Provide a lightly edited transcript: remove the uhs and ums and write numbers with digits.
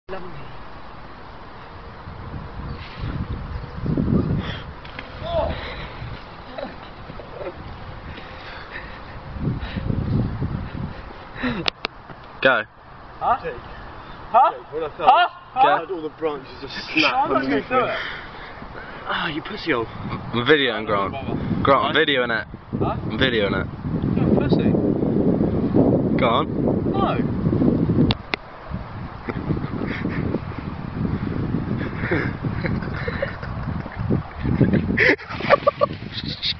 Lovely. Go. Huh? Huh? When I fell, I had all the branches just snap underneath me. Ah, you pussy hole. I'm videoing, Grant. Grant, I'm videoing it. Huh? I'm videoing it. You're a pussy. Go on. No.